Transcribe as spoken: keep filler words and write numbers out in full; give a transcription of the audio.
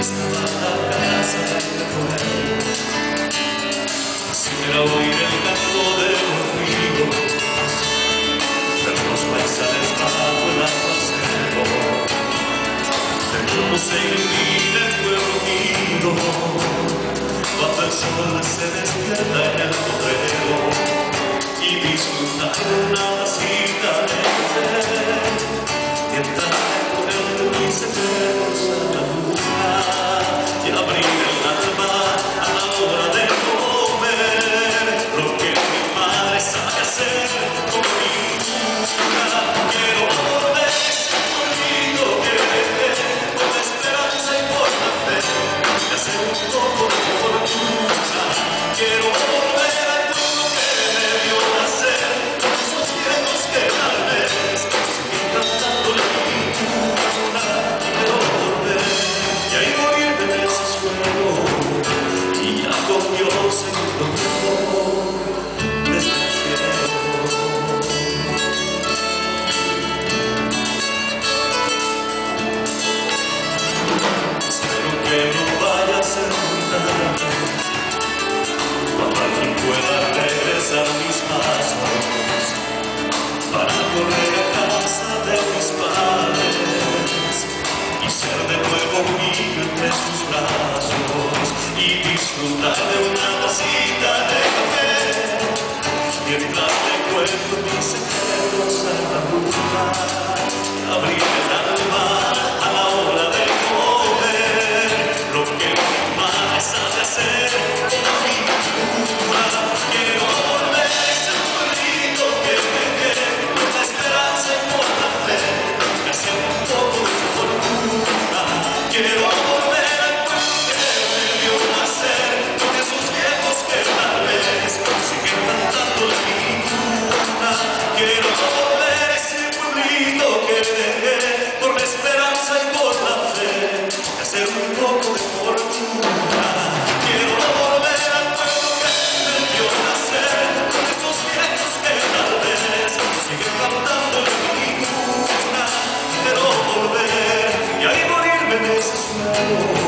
estaba la casa de fuego. Quisiera oír el canto de los ríos, ver los paisajes bajo el aguacero, ver cómo se ilumina el pueblo unido cuando el sol se despierta en el potrero, y disfrutar de una cita de café mientras con el dulce secretos a la luna y abrir el alma a la hora de comer lo que mi madre sabe hacer con ninguna. Quiero volver a ese pueblito que dejé con la esperanza y por la fe de hacer un poco de fortuna. Quiero volver al mundo que me vio nacer con esos viejos que tal vez siguen cantando la luna. Quiero volver y ahí morirme en ese suelo y ya con Dios en un domingo desde el cielo. Espero que no vaya a ser muy tarde cuando al fin pueda regresar mis pasos para correr a casa de mis padres y ser de nuevo un niño entre sus brazos y disfrutar de una tacita de café mientras le cuento mis secretos a la luna y abrir el alma a la hora de comer lo que mi madre sabe hacer con la pintura. Quiero volver a ese pueblito que dejé con la esperanza y por la fe de hacer un poco de fortuna. Quiero volver al pueblo que me vio nacer con esos viejos que tal vez siguen cantando la pintura. Quiero volver a ese pueblito que dejé por la esperanza y por la fe de hacer un poco de fortuna. Quiero volver al pueblo que me vio nacer con esos viejos que tal vez siguen cantando la pintura. Quiero volver y ahí morirme en ese suelo